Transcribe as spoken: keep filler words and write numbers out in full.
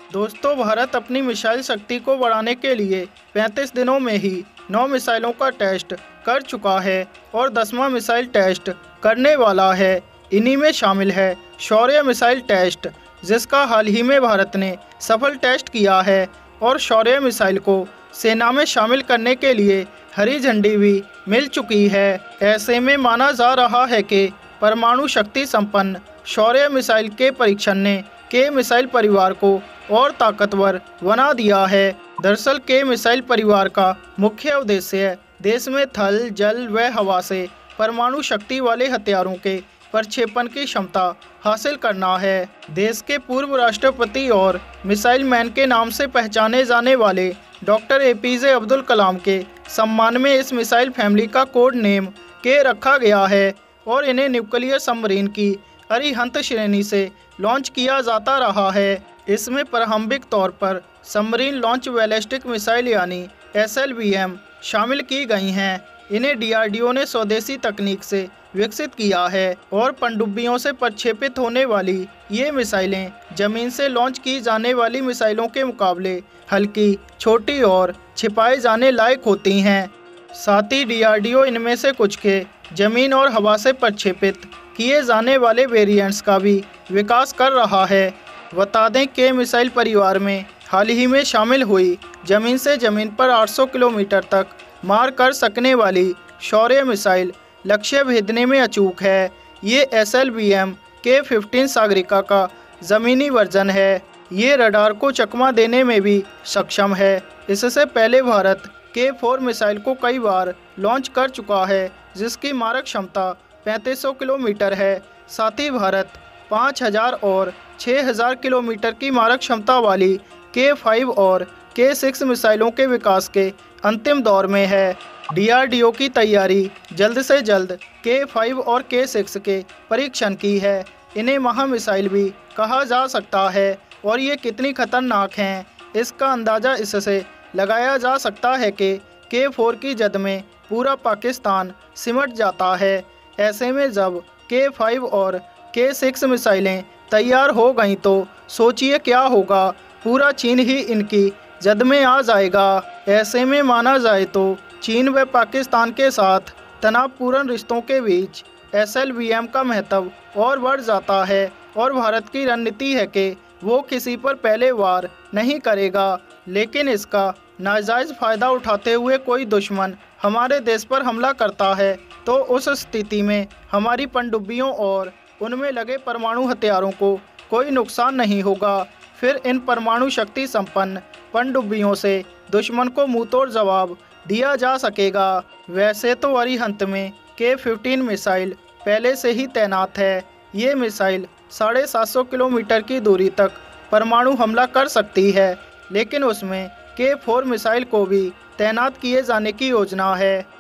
दोस्तों, भारत अपनी मिसाइल शक्ति को बढ़ाने के लिए पैंतीस दिनों में ही नौ मिसाइलों का टेस्ट कर चुका है और दसवां मिसाइल टेस्ट करने वाला है। इन्हीं में शामिल है शौर्य मिसाइल टेस्ट, जिसका हाल ही में भारत ने सफल टेस्ट किया है और शौर्य मिसाइल को सेना में शामिल करने के लिए हरी झंडी भी मिल चुकी है। ऐसे में माना जा रहा है कि परमाणु शक्ति संपन्न शौर्य मिसाइल के परीक्षण ने के मिसाइल परिवार को और ताकतवर बना दिया है। दरअसल के मिसाइल परिवार का मुख्य उद्देश्य देश में थल, जल व हवा से परमाणु शक्ति वाले हथियारों के प्रक्षेपण की क्षमता हासिल करना है। देश के पूर्व राष्ट्रपति और मिसाइल मैन के नाम से पहचाने जाने वाले doctor A P J Abdul Kalam के सम्मान में इस मिसाइल फैमिली का कोड नेम के रखा गया है और इन्हें न्यूक्लियर सबमरीन की अरिहंत श्रेणी से लॉन्च किया जाता रहा है। इसमें प्रारंभिक तौर पर सबमरीन लॉन्च बैलिस्टिक मिसाइल यानी एस एल वी एम शामिल की गई हैं। इन्हें डी आर डी ओ ने स्वदेशी तकनीक से विकसित किया है और पनडुब्बियों से प्रक्षेपित होने वाली ये मिसाइलें जमीन से लॉन्च की जाने वाली मिसाइलों के मुकाबले हल्की, छोटी और छिपाए जाने लायक होती हैं। साथ ही डी आर डी ओ इनमें से कुछ के जमीन और हवा से प्रक्षेपित किए जाने वाले वेरिएंट्स का भी विकास कर रहा है। बता दें कि मिसाइल परिवार में हाल ही में शामिल हुई जमीन से जमीन पर आठ सौ किलोमीटर तक मार कर सकने वाली शौर्य मिसाइल लक्ष्य भेदने में अचूक है। ये एस एल वी एम के फिफ्टीन सागरिका का ज़मीनी वर्जन है। ये रडार को चकमा देने में भी सक्षम है। इससे पहले भारत के फोर मिसाइल को कई बार लॉन्च कर चुका है, जिसकी मारक क्षमता पैंतीस सौ किलोमीटर है। साथ ही भारत पाँच हज़ार और छः हज़ार किलोमीटर की मारक क्षमता वाली के फाइव और के सिक्स मिसाइलों के विकास के अंतिम दौर में है। डी आर डी ओ की तैयारी जल्द से जल्द के फाइव और के सिक्स के परीक्षण की है। इन्हें महा मिसाइल भी कहा जा सकता है और ये कितनी खतरनाक हैं, इसका अंदाज़ा इससे लगाया जा सकता है कि के फोर की जद में पूरा पाकिस्तान सिमट जाता है। ऐसे में जब के फाइव और के सिक्स मिसाइलें तैयार हो गईं तो सोचिए क्या होगा, पूरा चीन ही इनकी जद में आ जाएगा। ऐसे में माना जाए तो चीन व पाकिस्तान के साथ तनावपूर्ण रिश्तों के बीच एस एल वी एम का महत्व और बढ़ जाता है और भारत की रणनीति है कि वो किसी पर पहले वार नहीं करेगा, लेकिन इसका नाजायज़ फ़ायदा उठाते हुए कोई दुश्मन हमारे देश पर हमला करता है तो उस स्थिति में हमारी पनडुब्बियों और उनमें लगे परमाणु हथियारों को कोई नुकसान नहीं होगा। फिर इन परमाणु शक्ति संपन्न पनडुब्बियों से दुश्मन को मुंहतोड़ जवाब दिया जा सकेगा। वैसे तो अरिहंत में के फिफ्टीन मिसाइल पहले से ही तैनात है। ये मिसाइल साढ़े सात सौ किलोमीटर की दूरी तक परमाणु हमला कर सकती है, लेकिन उसमें के फोर मिसाइल को भी तैनात किए जाने की योजना है।